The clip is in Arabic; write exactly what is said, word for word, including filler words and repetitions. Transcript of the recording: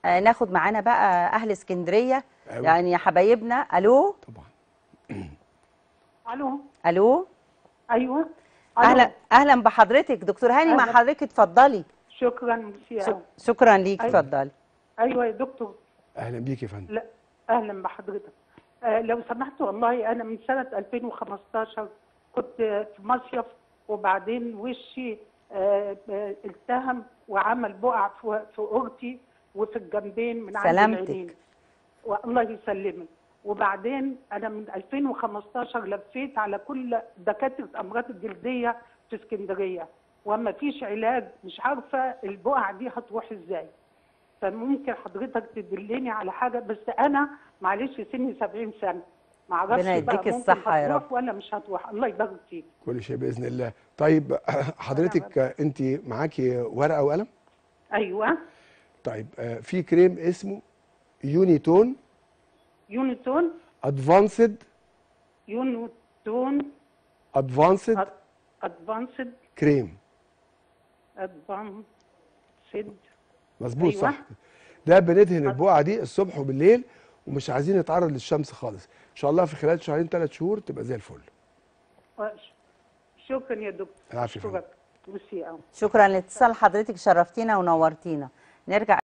آه ناخد معانا بقى اهل اسكندريه. أيوة. يعني يا حبايبنا. الو. طبعا. الو. الو. ايوه. اهلا الو. اهلا بحضرتك دكتور هاني، مع اهلا. حضرتك اتفضلي. شكرا ميرسي شك... قوي. شكرا ليك، ايوه. اتفضلي. ايوه يا دكتور. اهلا بيك يا فندم. لا، اهلا بحضرتك. آه لو سمحت والله انا من سنه ألفين وخمستاشر كنت في مصيف، وبعدين وشي آه آه التهم وعمل بقع في في اورتي وفي الجنبين من عند سلامتك. العينين. والله يسلمك. وبعدين انا من ألفين وخمستاشر لفيت على كل دكاتره امراض الجلديه في اسكندريه، وما فيش علاج. مش عارفه البقع دي هتروح ازاي. فممكن حضرتك تدلني على حاجه، بس انا معلش سني سبعين سنه، ما اعرفش ربنا بقى يديك ممكن الصحة يا رب. هتروح ولا مش هتروح. الله يبارك فيك. كل شيء باذن الله. طيب حضرتك انت معاكي ورقه وقلم؟ ايوه. طيب في كريم اسمه يونيتون يونيتون. ادفانسد يونيتون ادفانسد ادفانسد كريم. ادفانسد. مظبوط. أيوة. صح. ده بندهن البقعه دي الصبح وبالليل، ومش عايزين نتعرض للشمس خالص. ان شاء الله في خلال شهرين ثلاث شهور تبقى زي الفل. شكرا يا دكتور. العفو يا فندم. شكرا. شكرا لاتصال حضرتك، شرفتينا ونورتينا. نرجع